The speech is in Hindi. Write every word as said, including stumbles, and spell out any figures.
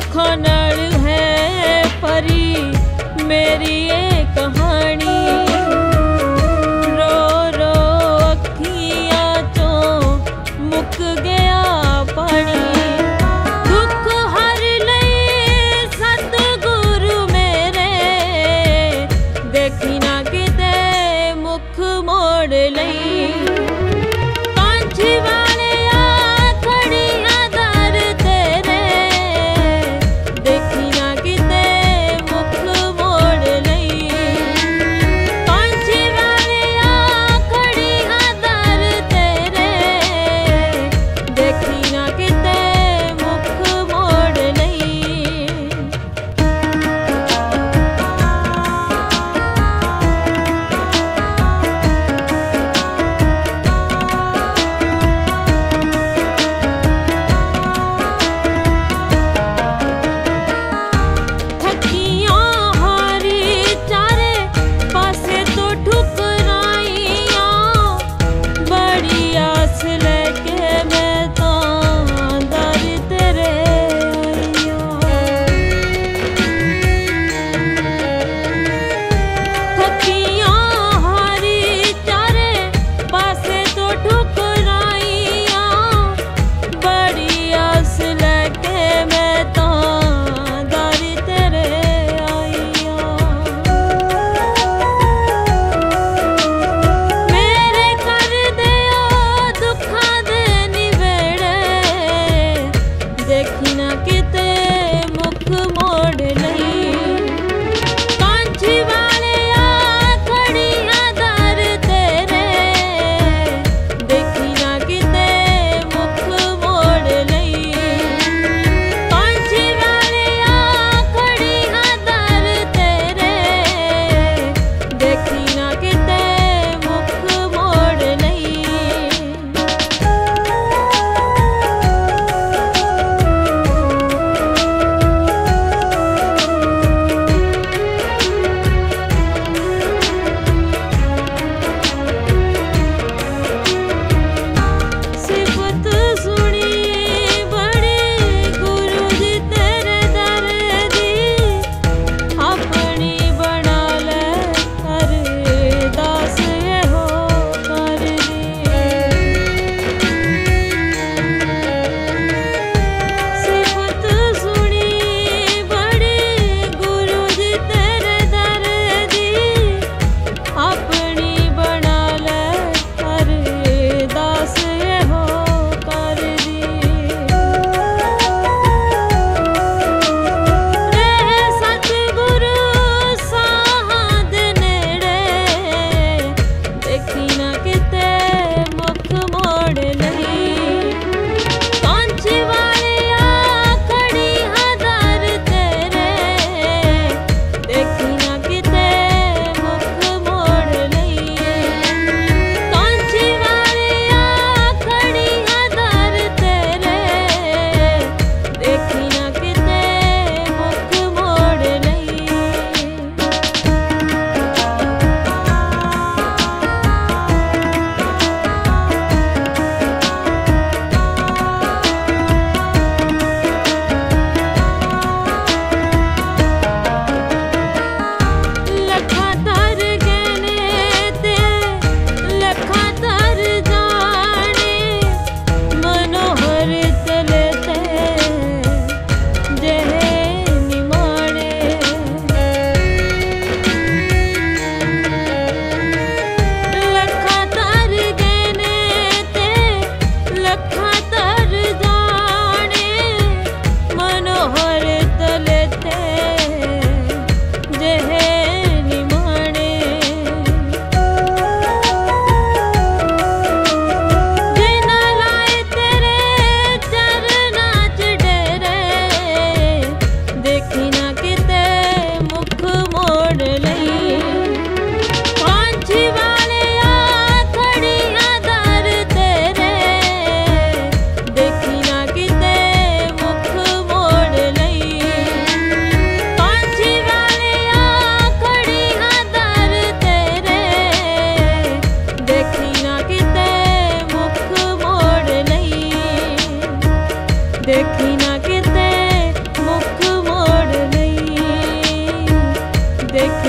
दुखों नाल है भरी मेरी ये कहानी। रो रो अखियां चों मुक गया पानी। दुख हर लई सतगुरु मेरे, देखी ना किते मुख मोड़ लई। कांची वाले आ खड़ी आदर तेरे, देखी ना किते मुख मोड़ लई। कांची वाले आ खड़ी आदर तेरे, देखी ना किते मुख मोड़ लई। देखी ना किते मुख मोड़ लई। कांची वाले आ खड़ी आदर तेरे, देखी ना किते मुख मोड़ लई। कांची वाले आ खड़ी आदर तेरे, देखी ना किते मुख मोड़ लई। देखी ना किते मुख देख